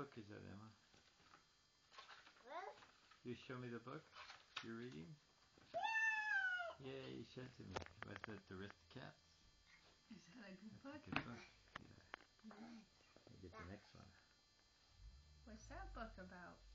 book is that, Emma? What? You show me the book you're reading? Yeah, you showed it to me. What's that, The Aristocats? Is that a good That's book? a good book. Yeah. Right. I'll get the next one. What's that book about?